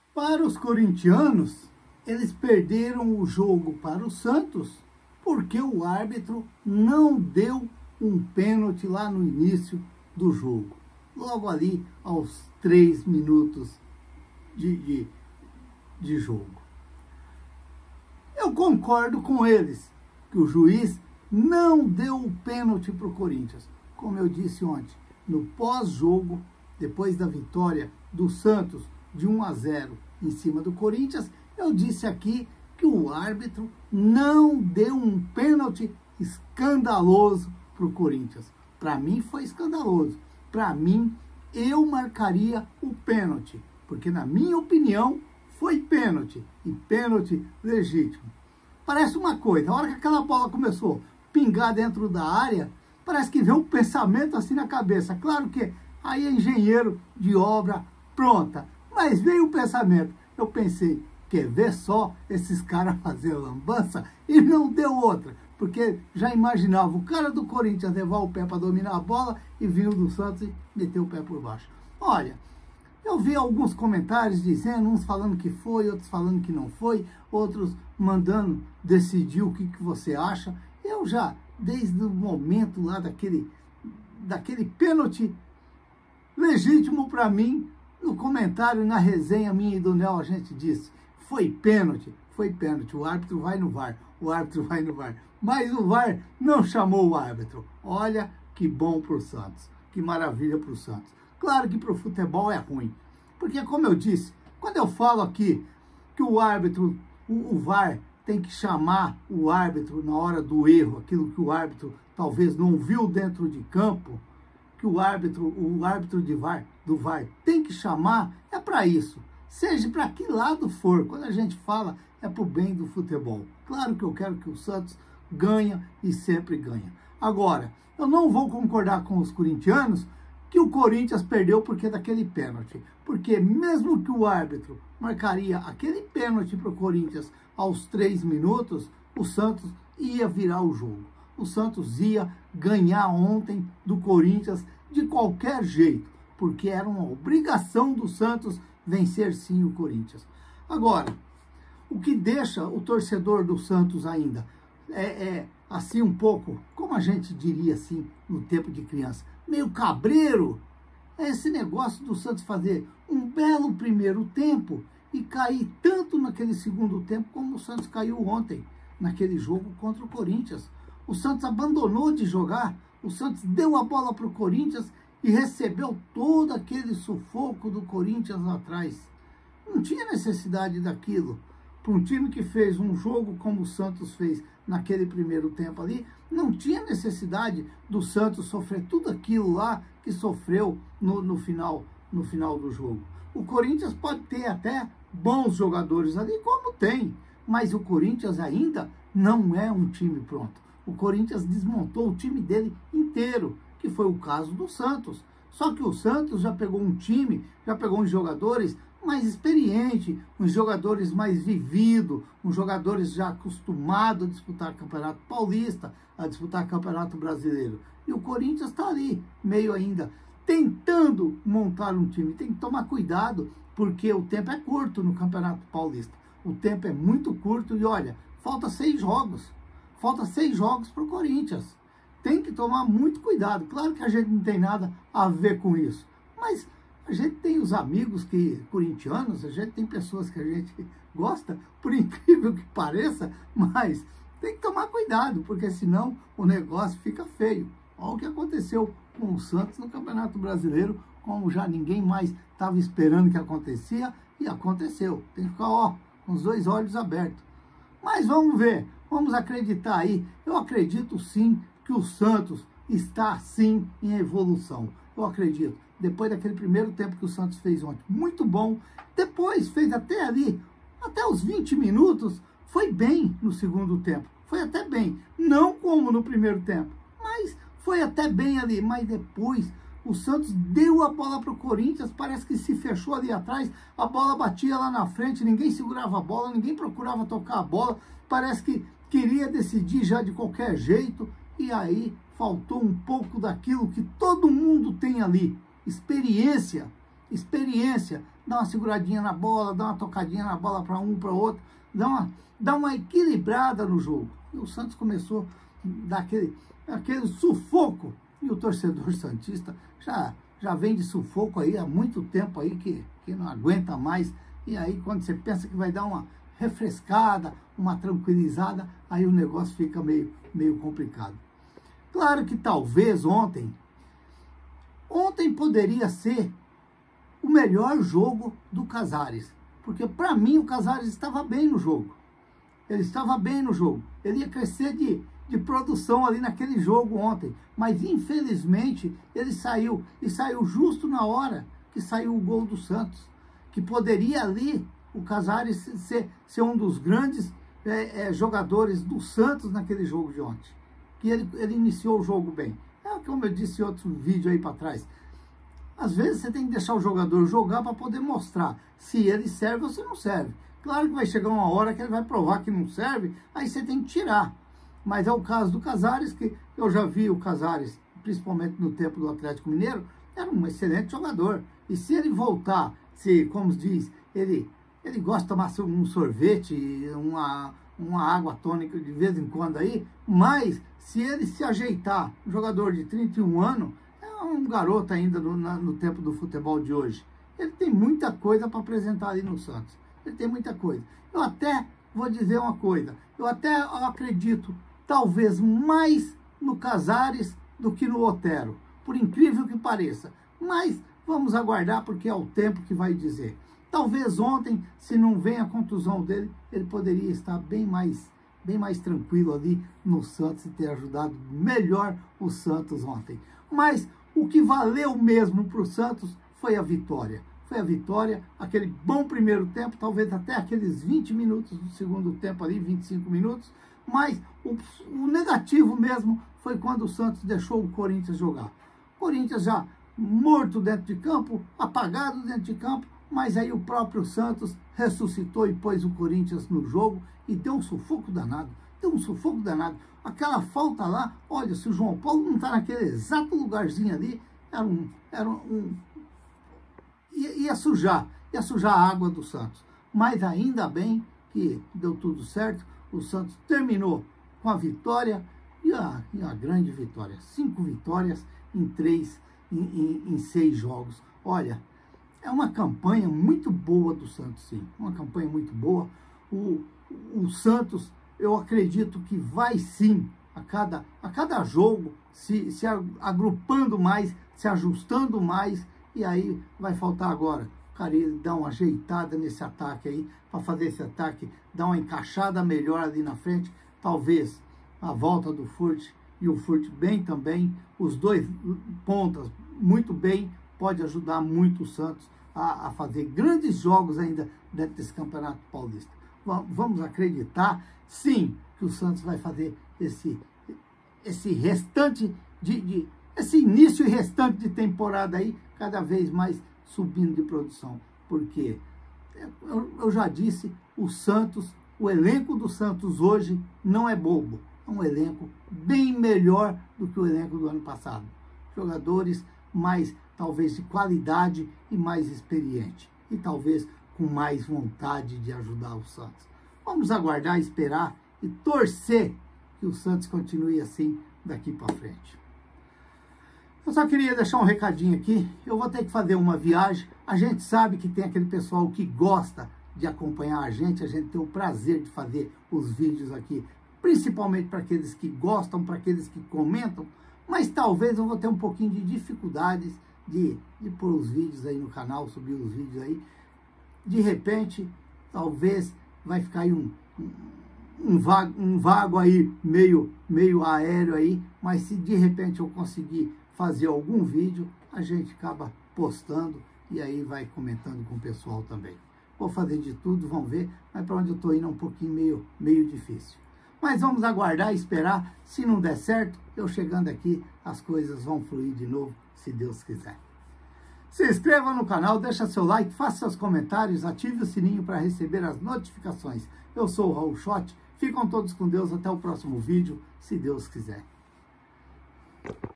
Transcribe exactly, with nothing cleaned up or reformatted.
Para os corintianos, eles perderam o jogo para o Santos porque o árbitro não deu um pênalti lá no início do jogo. Logo ali, aos três minutos de, de, de jogo. Eu concordo com eles que o juiz não deu o pênalti para o Corinthians. Como eu disse ontem, no pós-jogo, depois da vitória do Santos de um a zero em cima do Corinthians, eu disse aqui que o árbitro não deu um pênalti escandaloso para o Corinthians. Para mim foi escandaloso. Para mim, eu marcaria o pênalti, porque na minha opinião foi pênalti, e pênalti legítimo. Parece uma coisa, a hora que aquela bola começou a pingar dentro da área, parece que veio um pensamento assim na cabeça. Claro que aí é engenheiro de obra pronta, mas veio um pensamento. Eu pensei, quer ver só esses caras fazer lambança? E não deu outra, porque já imaginava o cara do Corinthians levar o pé para dominar a bola e vir o do Santos e meter o pé por baixo. Olha, eu vi alguns comentários dizendo, uns falando que foi, outros falando que não foi, outros mandando decidir o que, que você acha. Eu já, desde o momento lá daquele, daquele pênalti legítimo para mim, no comentário, na resenha minha e do Nel, a gente disse, foi pênalti, foi pênalti, o árbitro vai no V A R, o árbitro vai no V A R. Mas o V A R não chamou o árbitro. Olha que bom para o Santos, que maravilha para o Santos. Claro que para o futebol é ruim, porque como eu disse, quando eu falo aqui que o árbitro, o, o V A R tem que chamar o árbitro na hora do erro, aquilo que o árbitro talvez não viu dentro de campo, que o árbitro, o árbitro de V A R, do V A R tem que chamar, é para isso. Seja para que lado for, quando a gente fala, é para o bem do futebol. Claro que eu quero que o Santos ganhe e sempre ganha. Agora, eu não vou concordar com os corintianos que o Corinthians perdeu porque daquele pênalti. Porque mesmo que o árbitro marcaria aquele pênalti para o Corinthians aos três minutos, o Santos ia virar o jogo. O Santos ia ganhar ontem do Corinthians de qualquer jeito, porque era uma obrigação do Santos vencer sim o Corinthians. Agora, o que deixa o torcedor do Santos ainda é, é assim um pouco, como a gente diria assim no tempo de criança, meio cabreiro, é esse negócio do Santos fazer um belo primeiro tempo e cair tanto naquele segundo tempo como o Santos caiu ontem, naquele jogo contra o Corinthians. O Santos abandonou de jogar, o Santos deu a bola para o Corinthians e recebeu todo aquele sufoco do Corinthians lá atrás. Não tinha necessidade daquilo. Para um time que fez um jogo como o Santos fez naquele primeiro tempo ali, não tinha necessidade do Santos sofrer tudo aquilo lá que sofreu no, no, final, no final do jogo. O Corinthians pode ter até bons jogadores ali, como tem, mas o Corinthians ainda não é um time pronto. O Corinthians desmontou o time dele inteiro, que foi o caso do Santos. Só que o Santos já pegou um time, já pegou uns jogadores mais experientes, uns jogadores mais vividos, uns jogadores já acostumados a disputar Campeonato Paulista, a disputar Campeonato Brasileiro. E o Corinthians está ali, meio ainda, tentando montar um time. Tem que tomar cuidado, porque o tempo é curto no Campeonato Paulista. O tempo é muito curto e, olha, falta seis jogos. Falta seis jogos para o Corinthians. Tem que tomar muito cuidado. Claro que a gente não tem nada a ver com isso. Mas a gente tem os amigos que corintianos, a gente tem pessoas que a gente gosta, por incrível que pareça, mas tem que tomar cuidado, porque senão o negócio fica feio. Olha o que aconteceu com o Santos no Campeonato Brasileiro, como já ninguém mais estava esperando que acontecia, e aconteceu. Tem que ficar, ó, com os dois olhos abertos. Mas vamos ver, vamos acreditar aí. Eu acredito sim que o Santos está sim em evolução. Eu acredito. Depois daquele primeiro tempo que o Santos fez ontem, muito bom. Depois fez até ali, até os vinte minutos, foi bem no segundo tempo. Foi até bem. Não como no primeiro tempo, mas foi até bem ali. Mas depois o Santos deu a bola para o Corinthians, parece que se fechou ali atrás, a bola batia lá na frente, ninguém segurava a bola, ninguém procurava tocar a bola, parece que queria decidir já de qualquer jeito, e aí faltou um pouco daquilo que todo mundo tem ali, experiência. experiência, dá uma seguradinha na bola, dá uma tocadinha na bola para um, para outro, dá uma, dá uma equilibrada no jogo. E o Santos começou a dar aquele, aquele sufoco, e o torcedor santista já, já vem de sufoco aí há muito tempo aí, que, que não aguenta mais, e aí quando você pensa que vai dar uma refrescada, uma tranquilizada, aí o negócio fica meio, meio complicado. Claro que talvez ontem, ontem poderia ser o melhor jogo do Casares, porque para mim o Casares estava bem no jogo, ele estava bem no jogo, ele ia crescer de, de produção ali naquele jogo ontem, mas infelizmente ele saiu, e saiu justo na hora que saiu o gol do Santos, que poderia ali o Casares ser, ser um dos grandes é, é, jogadores do Santos naquele jogo de ontem, que ele, ele iniciou o jogo bem. É como eu disse em outro vídeo aí para trás, às vezes você tem que deixar o jogador jogar para poder mostrar se ele serve ou se não serve. Claro que vai chegar uma hora que ele vai provar que não serve, aí você tem que tirar. Mas é o caso do Casares, que eu já vi o Casares, principalmente no tempo do Atlético Mineiro, era um excelente jogador. E se ele voltar, se, como diz, ele, ele gosta de tomar um sorvete, uma, uma água tônica de vez em quando aí, mas se ele se ajeitar, um jogador de trinta e um anos, é um garoto ainda no, na, no tempo do futebol de hoje. Ele tem muita coisa para apresentar ali no Santos. Ele tem muita coisa. Eu até vou dizer uma coisa, eu até acredito, talvez mais no Casares do que no Otero, por incrível que pareça. Mas vamos aguardar, porque é o tempo que vai dizer. Talvez ontem, se não vem a contusão dele, ele poderia estar bem mais, bem mais tranquilo ali no Santos e ter ajudado melhor o Santos ontem. Mas o que valeu mesmo para o Santos foi a vitória. Foi a vitória, aquele bom primeiro tempo, talvez até aqueles vinte minutos do segundo tempo ali, vinte e cinco minutos. Mas o, o negativo mesmo foi quando o Santos deixou o Corinthians jogar. O Corinthians já morto dentro de campo, apagado dentro de campo, mas aí o próprio Santos ressuscitou e pôs o Corinthians no jogo e deu um sufoco danado. Deu um sufoco danado. Aquela falta lá, olha, se o João Paulo não está naquele exato lugarzinho ali, era um... Era um ia, ia sujar, ia sujar a água do Santos. Mas ainda bem que deu tudo certo, o Santos terminou com a vitória e a, e a grande vitória. Cinco vitórias em três, em, em, em seis jogos. Olha, é uma campanha muito boa do Santos, sim. Uma campanha muito boa. O, o Santos, eu acredito que vai sim, a cada, a cada jogo, se, se agrupando mais, se ajustando mais, e aí vai faltar agora o Carille dar uma ajeitada nesse ataque aí, para fazer esse ataque, dar uma encaixada melhor ali na frente, talvez a volta do Furt e o Furt bem também, os dois pontas muito bem, pode ajudar muito o Santos a, a fazer grandes jogos ainda dentro desse Campeonato Paulista. Vamos acreditar, sim, que o Santos vai fazer esse, esse restante de, de esse início e restante de temporada aí, cada vez mais subindo de produção. Porque, eu, eu já disse, o Santos, o elenco do Santos hoje não é bobo. É um elenco bem melhor do que o elenco do ano passado. Jogadores mais, talvez, de qualidade e mais experiente. E talvez com mais vontade de ajudar o Santos. Vamos aguardar, esperar e torcer que o Santos continue assim daqui para frente. Eu só queria deixar um recadinho aqui. Eu vou ter que fazer uma viagem. A gente sabe que tem aquele pessoal que gosta de acompanhar a gente. A gente tem o prazer de fazer os vídeos aqui, principalmente para aqueles que gostam, para aqueles que comentam. Mas talvez eu vou ter um pouquinho de dificuldades de, de pôr os vídeos aí no canal, subir os vídeos aí. De repente, talvez vai ficar aí um, um, um, vago, um vago aí, meio, meio aéreo aí. Mas se de repente eu conseguir fazer algum vídeo, a gente acaba postando e aí vai comentando com o pessoal também. Vou fazer de tudo, vamos ver, mas para onde eu estou indo é um pouquinho meio, meio difícil. Mas vamos aguardar e esperar. Se não der certo, eu chegando aqui, as coisas vão fluir de novo, se Deus quiser. Se inscreva no canal, deixa seu like, faça seus comentários, ative o sininho para receber as notificações. Eu sou o Raul Schott, ficam todos com Deus, até o próximo vídeo, se Deus quiser.